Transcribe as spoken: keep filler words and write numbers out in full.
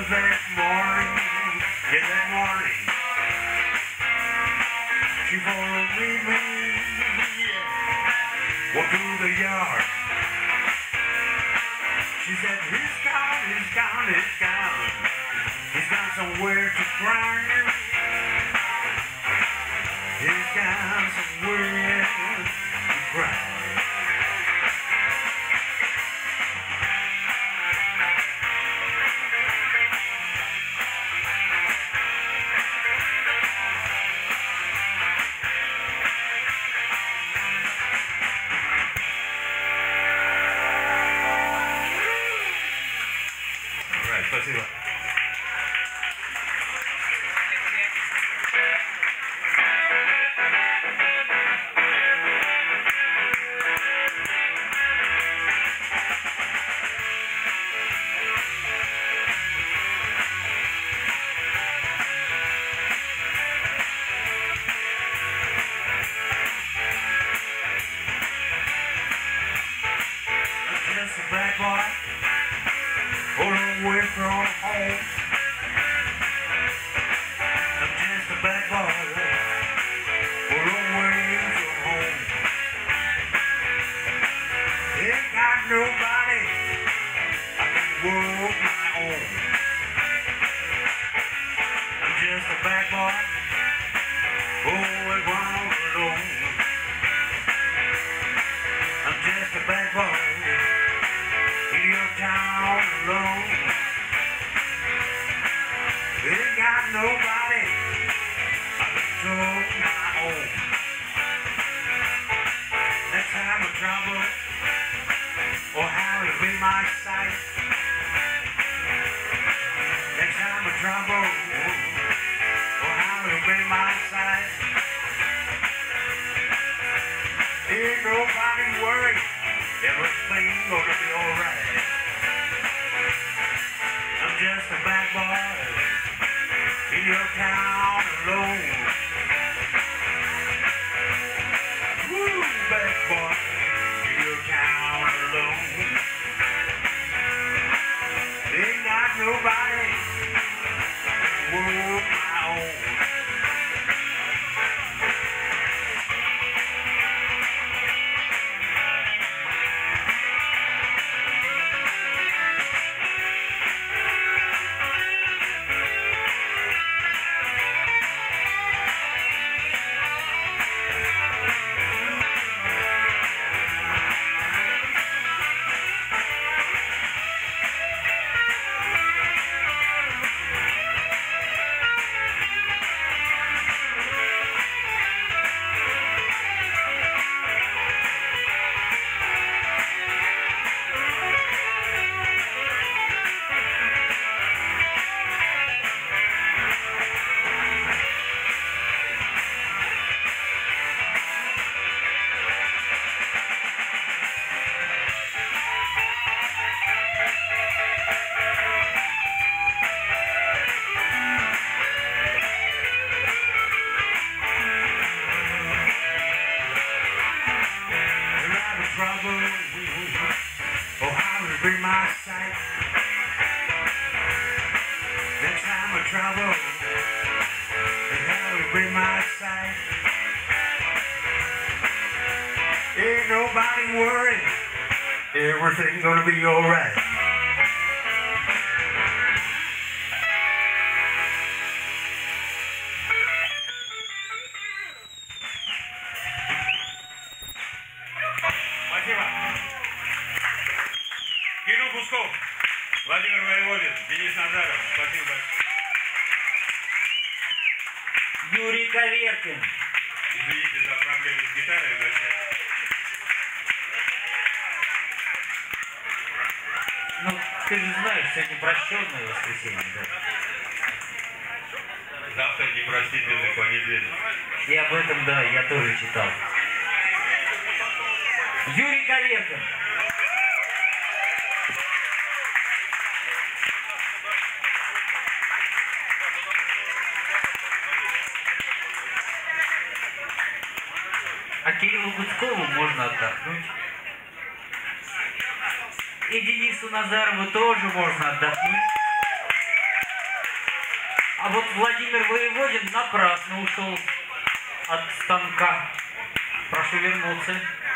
that morning, yeah, that morning, she followed me, me, yeah, walked through the yard. She said, he's gone, he's gone, he's gone. He's gone somewhere to cry. He's gone somewhere to cry. Спасибо. Just a bad boy. All away from home. I'm just a bad boy. All away from home. Ain't got nobody. I can work my own. I'm just a bad boy. Always round alone. I'm just a bad boy. In your town alone. Ain't got nobody. I can talk my own. Next time I trouble, or how to be my sight. Next time I trouble, or how to be my sight. Ain't nobody worried. Everything's gonna be alright. I'm just a bad boy in your town alone. Woo, bad boy in your town alone. Ain't got nobody. I can work my own. Trouble, oh how to be my sight. Next time I trouble, oh how to be my sight. Ain't nobody worried, everything's gonna be alright. Спасибо. Кирилл Бусков, Владимир Воеводин, Денис Назаров. Спасибо большое. Юрий Коверкин. Извините за проблемы с гитарой вначале. Ну, ты же знаешь, сегодня прощенное воскресенье, да? Завтра непростительный понедельник. И об этом, да, я тоже читал. Юрий Коверкин. А Кириллу Гудкову можно отдохнуть. И Денису Назарову тоже можно отдохнуть. А вот Владимир Воеводин напрасно ушел от станка. Прошу вернуться.